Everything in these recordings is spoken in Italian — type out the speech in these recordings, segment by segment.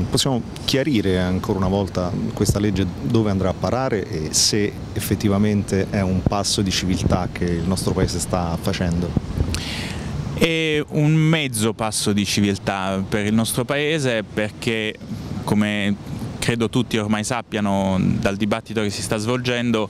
possiamo chiarire ancora una volta questa legge dove andrà a parare e se effettivamente è un passo di civiltà che il nostro Paese sta facendo? È un mezzo passo di civiltà per il nostro Paese perché, come credo tutti ormai sappiano dal dibattito che si sta svolgendo,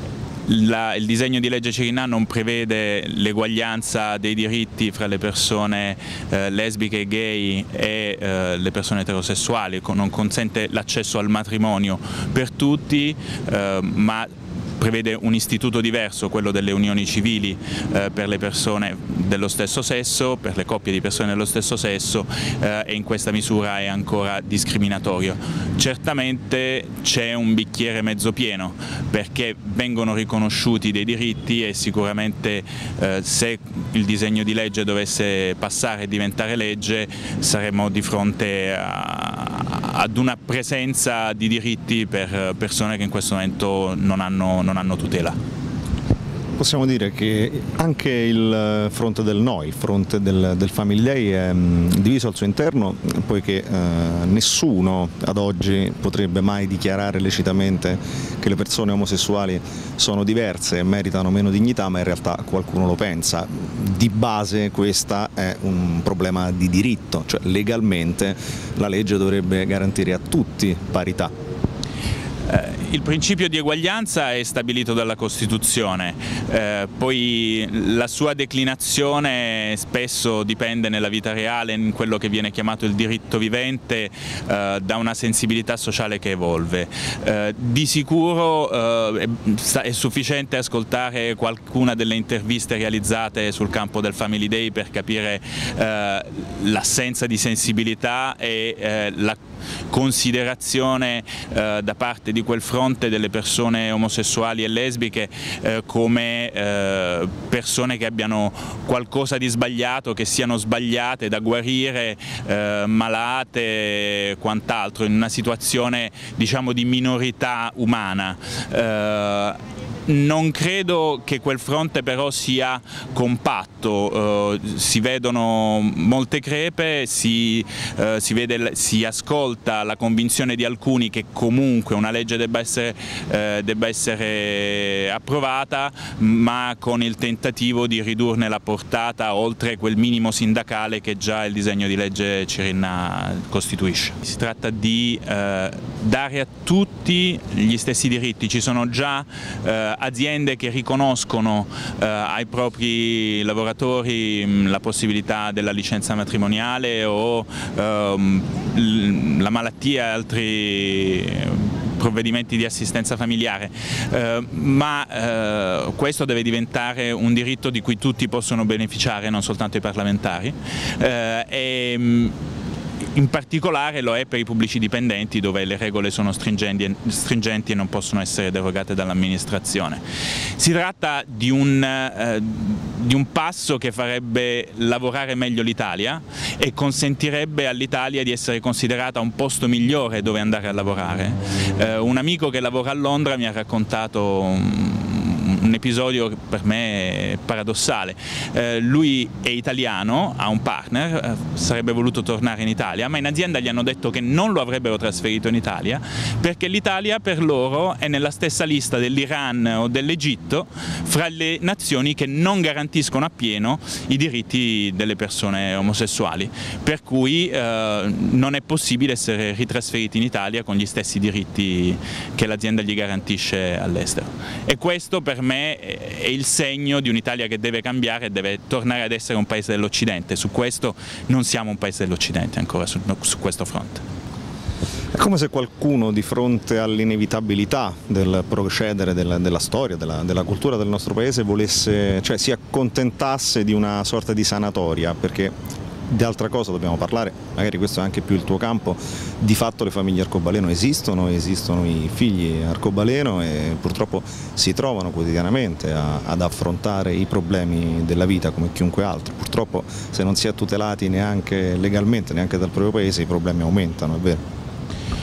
il disegno di legge Cirinnà non prevede l'eguaglianza dei diritti fra le persone lesbiche e gay e le persone eterosessuali, non consente l'accesso al matrimonio per tutti, ma prevede un istituto diverso, quello delle unioni civili per le persone dello stesso sesso, per le coppie di persone dello stesso sesso, e in questa misura è ancora discriminatorio. Certamente c'è un bicchiere mezzo pieno perché vengono riconosciuti dei diritti e sicuramente se il disegno di legge dovesse passare e diventare legge saremo di fronte ad una presenza di diritti per persone che in questo momento non hanno tutela. Possiamo dire che anche il fronte del no, il fronte del Family Day è diviso al suo interno, poiché nessuno ad oggi potrebbe mai dichiarare lecitamente che le persone omosessuali sono diverse e meritano meno dignità, ma in realtà qualcuno lo pensa. Di base questo è un problema di diritto, cioè legalmente la legge dovrebbe garantire a tutti parità. Il principio di eguaglianza è stabilito dalla Costituzione, poi la sua declinazione spesso dipende nella vita reale, in quello che viene chiamato il diritto vivente, da una sensibilità sociale che evolve. Di sicuro è sufficiente ascoltare qualcuna delle interviste realizzate sul campo del Family Day per capire l'assenza di sensibilità e la considerazione da parte di quel fronte delle persone omosessuali e lesbiche come persone che abbiano qualcosa di sbagliato, che siano sbagliate da guarire, malate e quant'altro, in una situazione diciamo di minorità umana. Non credo che quel fronte però sia compatto, si vedono molte crepe, si ascolta la convinzione di alcuni che comunque una legge debba essere approvata, ma con il tentativo di ridurne la portata oltre quel minimo sindacale che già il disegno di legge Cirinnà costituisce. Si tratta di dare a tutti gli stessi diritti, ci sono già aziende che riconoscono ai propri lavoratori la possibilità della licenza matrimoniale o la malattia e altri provvedimenti di assistenza familiare, ma questo deve diventare un diritto di cui tutti possono beneficiare, non soltanto i parlamentari. In particolare lo è per i pubblici dipendenti, dove le regole sono stringenti e non possono essere derogate dall'amministrazione. Si tratta di un passo che farebbe lavorare meglio l'Italia e consentirebbe all'Italia di essere considerata un posto migliore dove andare a lavorare. Un amico che lavora a Londra mi ha raccontato un episodio che per me è paradossale. Lui è italiano, ha un partner, sarebbe voluto tornare in Italia, ma in azienda gli hanno detto che non lo avrebbero trasferito in Italia perché l'Italia per loro è nella stessa lista dell'Iran o dell'Egitto fra le nazioni che non garantiscono appieno i diritti delle persone omosessuali, per cui non è possibile essere ritrasferiti in Italia con gli stessi diritti che l'azienda gli garantisce all'estero. E questo per me è il segno di un'Italia che deve cambiare e deve tornare ad essere un paese dell'Occidente. Su questo non siamo un paese dell'Occidente ancora su questo fronte. È come se qualcuno di fronte all'inevitabilità del procedere della storia, della cultura del nostro paese volesse, cioè si accontentasse di una sorta di sanatoria, perché di altra cosa dobbiamo parlare, magari questo è anche più il tuo campo. Di fatto le famiglie arcobaleno esistono i figli arcobaleno e purtroppo si trovano quotidianamente ad affrontare i problemi della vita come chiunque altro. Purtroppo se non si è tutelati neanche legalmente, neanche dal proprio paese, i problemi aumentano, è vero.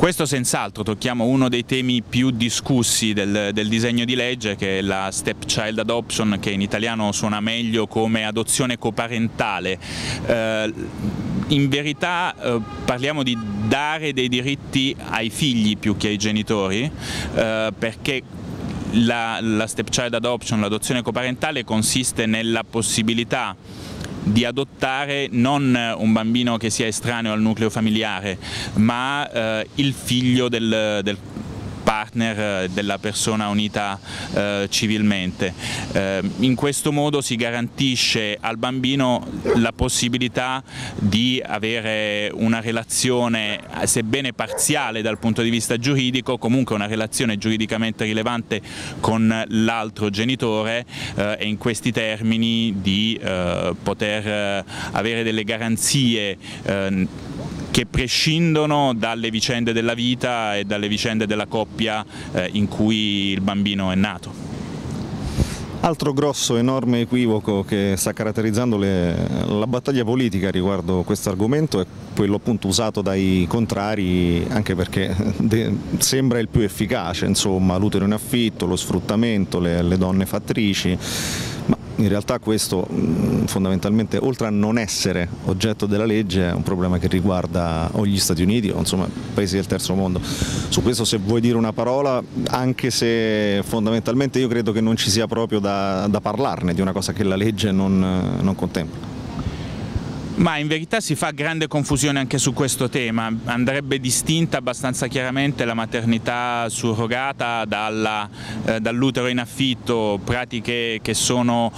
Questo senz'altro, tocchiamo uno dei temi più discussi del disegno di legge, che è la stepchild adoption, che in italiano suona meglio come adozione coparentale. In verità parliamo di dare dei diritti ai figli più che ai genitori, perché la stepchild adoption, l'adozione coparentale, consiste nella possibilità di adottare non un bambino che sia estraneo al nucleo familiare, ma il figlio del partner, della persona unita civilmente. In questo modo si garantisce al bambino la possibilità di avere una relazione, sebbene parziale dal punto di vista giuridico, comunque una relazione giuridicamente rilevante con l'altro genitore, e in questi termini di poter avere delle garanzie che prescindono dalle vicende della vita e dalle vicende della coppia in cui il bambino è nato. Altro grosso, enorme equivoco che sta caratterizzando la battaglia politica riguardo questo argomento è quello appunto usato dai contrari, anche perché sembra il più efficace, insomma, l'utero in affitto, lo sfruttamento, le donne fattrici. Ma in realtà questo fondamentalmente, oltre a non essere oggetto della legge, è un problema che riguarda o gli Stati Uniti o insomma paesi del terzo mondo. Su questo, se vuoi dire una parola, anche se fondamentalmente io credo che non ci sia proprio da parlarne di una cosa che la legge non contempla. Ma in verità si fa grande confusione anche su questo tema. Andrebbe distinta abbastanza chiaramente la maternità surrogata dall'utero in affitto, pratiche che sono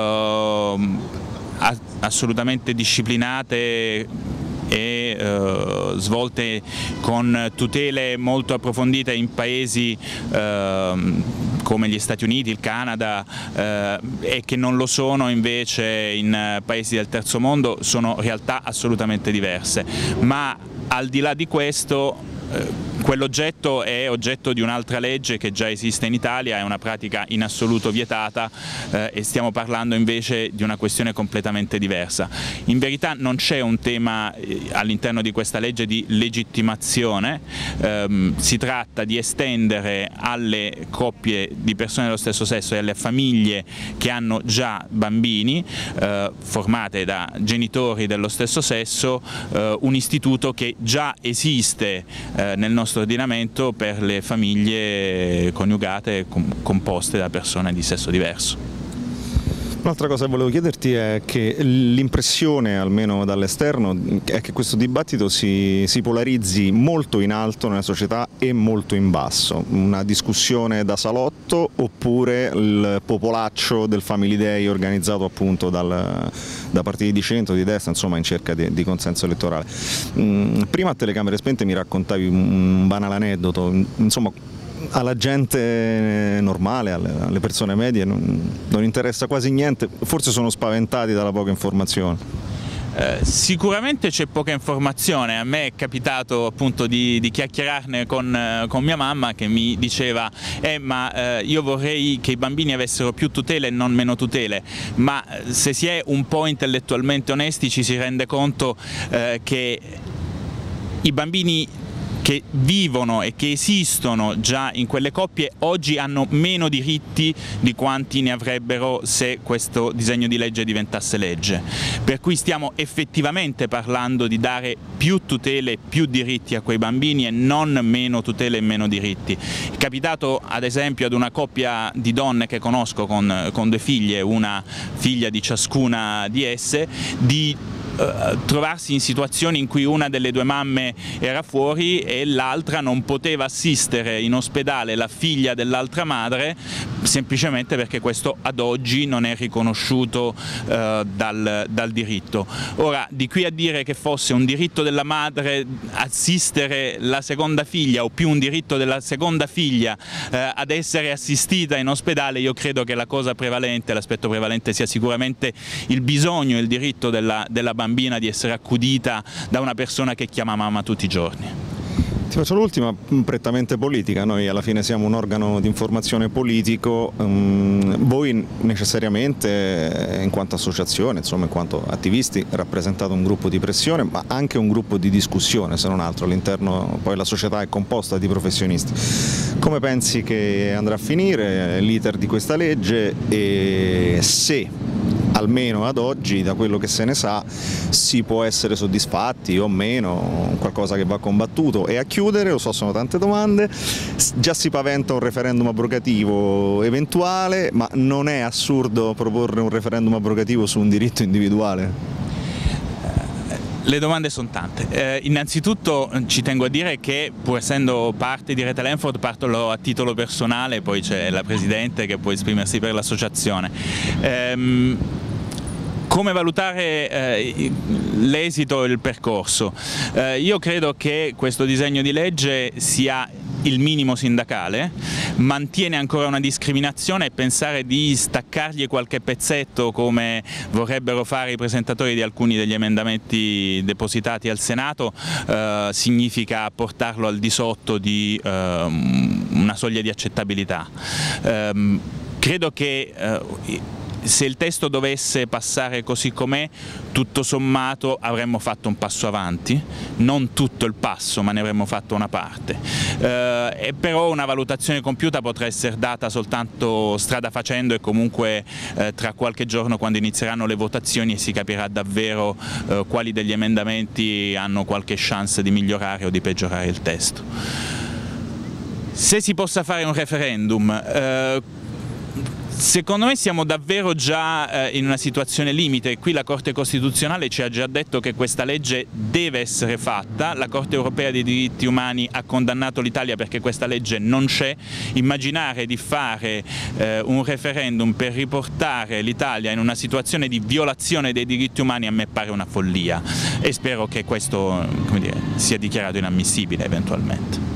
assolutamente disciplinate e svolte con tutele molto approfondite in paesi come gli Stati Uniti, il Canada, e che non lo sono invece in paesi del terzo mondo. Sono realtà assolutamente diverse, ma al di là di questo quell'oggetto è oggetto di un'altra legge che già esiste in Italia, è una pratica in assoluto vietata, e stiamo parlando invece di una questione completamente diversa. In verità non c'è un tema all'interno di questa legge di legittimazione, si tratta di estendere alle coppie di persone dello stesso sesso e alle famiglie che hanno già bambini formate da genitori dello stesso sesso un istituto che già esiste nel nostro ordinamento per le famiglie coniugate composte da persone di sesso diverso. Un'altra cosa che volevo chiederti è che l'impressione, almeno dall'esterno, è che questo dibattito si polarizzi molto in alto nella società e molto in basso. Una discussione da salotto oppure il popolaccio del Family Day organizzato appunto da partiti di centro, di destra, insomma in cerca di consenso elettorale. Prima a telecamere spente mi raccontavi un banale aneddoto, insomma alla gente normale, alle persone medie non interessa quasi niente, forse sono spaventati dalla poca informazione. Sicuramente c'è poca informazione. A me è capitato appunto di chiacchierarne con mia mamma, che mi diceva ma io vorrei che i bambini avessero più tutele e non meno tutele, ma se si è un po' intellettualmente onesti ci si rende conto che i bambini che vivono e che esistono già in quelle coppie oggi hanno meno diritti di quanti ne avrebbero se questo disegno di legge diventasse legge. Per cui stiamo effettivamente parlando di dare più tutele e più diritti a quei bambini e non meno tutele e meno diritti. È capitato ad esempio ad una coppia di donne che conosco con due figlie, una figlia di ciascuna di esse, di trovarsi in situazioni in cui una delle due mamme era fuori e l'altra non poteva assistere in ospedale la figlia dell'altra madre, semplicemente perché questo ad oggi non è riconosciuto dal diritto. Ora, di qui a dire che fosse un diritto della madre assistere la seconda figlia o più un diritto della seconda figlia ad essere assistita in ospedale, io credo che la cosa prevalente, l'aspetto prevalente sia sicuramente il bisogno e il diritto della bambina di essere accudita da una persona che chiama mamma tutti i giorni. Ti faccio l'ultima, prettamente politica. Noi alla fine siamo un organo di informazione politico, voi necessariamente in quanto associazione, insomma in quanto attivisti, rappresentate un gruppo di pressione ma anche un gruppo di discussione, se non altro, all'interno poi la società è composta di professionisti. Come pensi che andrà a finire l'iter di questa legge e se almeno ad oggi, da quello che se ne sa, si può essere soddisfatti o meno, qualcosa che va combattuto? E a chiudere, lo so, sono tante domande, già si paventa un referendum abrogativo eventuale, ma non è assurdo proporre un referendum abrogativo su un diritto individuale? Le domande sono tante. Innanzitutto ci tengo a dire che, pur essendo parte di Rete Lanford, parto a titolo personale, poi c'è la Presidente che può esprimersi per l'associazione. Come valutare l'esito e il percorso? Io credo che questo disegno di legge sia il minimo sindacale, mantiene ancora una discriminazione e pensare di staccargli qualche pezzetto come vorrebbero fare i presentatori di alcuni degli emendamenti depositati al Senato significa portarlo al di sotto di una soglia di accettabilità. Credo che se il testo dovesse passare così com'è, tutto sommato avremmo fatto un passo avanti, non tutto il passo, ma ne avremmo fatto una parte. E però una valutazione compiuta potrà essere data soltanto strada facendo e comunque tra qualche giorno, quando inizieranno le votazioni, e si capirà davvero quali degli emendamenti hanno qualche chance di migliorare o di peggiorare il testo. Se si possa fare un referendum, secondo me siamo davvero già in una situazione limite. Qui la Corte Costituzionale ci ha già detto che questa legge deve essere fatta, la Corte Europea dei Diritti Umani ha condannato l'Italia perché questa legge non c'è. Immaginare di fare un referendum per riportare l'Italia in una situazione di violazione dei diritti umani a me pare una follia e spero che questo, come dire, sia dichiarato inammissibile eventualmente.